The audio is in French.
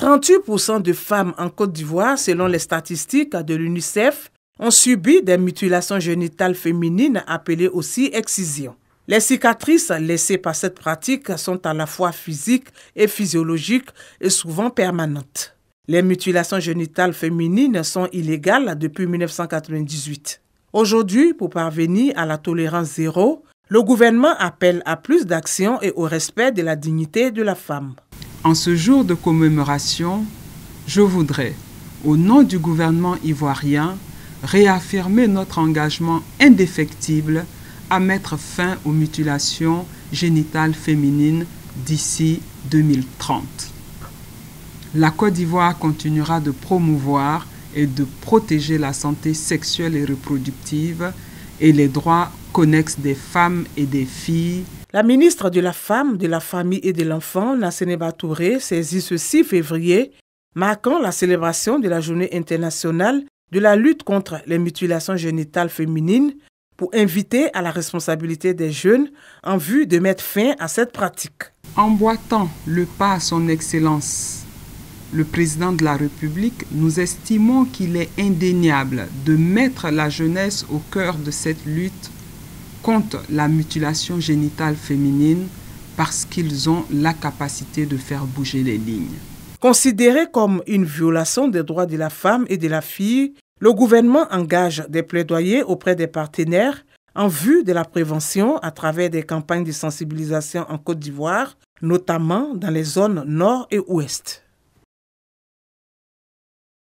38% de femmes en Côte d'Ivoire, selon les statistiques de l'UNICEF, ont subi des mutilations génitales féminines appelées aussi excisions. Les cicatrices laissées par cette pratique sont à la fois physiques et physiologiques et souvent permanentes. Les mutilations génitales féminines sont illégales depuis 1998. Aujourd'hui, pour parvenir à la tolérance zéro, le gouvernement appelle à plus d'action et au respect de la dignité de la femme. En ce jour de commémoration, je voudrais, au nom du gouvernement ivoirien, réaffirmer notre engagement indéfectible à mettre fin aux mutilations génitales féminines d'ici 2030. La Côte d'Ivoire continuera de promouvoir et de protéger la santé sexuelle et reproductive et les droits connexes des femmes et des filles. La ministre de la Femme, de la Famille et de l'Enfant, Nassénéba Touré, saisit ce 6 février, marquant la célébration de la Journée internationale de la lutte contre les mutilations génitales féminines, pour inviter à la responsabilité des jeunes en vue de mettre fin à cette pratique. Emboîtant le pas à son Excellence, le président de la République, nous estimons qu'il est indéniable de mettre la jeunesse au cœur de cette lutte contre la mutilation génitale féminine parce qu'ils ont la capacité de faire bouger les lignes. Considéré comme une violation des droits de la femme et de la fille, le gouvernement engage des plaidoyers auprès des partenaires en vue de la prévention à travers des campagnes de sensibilisation en Côte d'Ivoire, notamment dans les zones nord et ouest.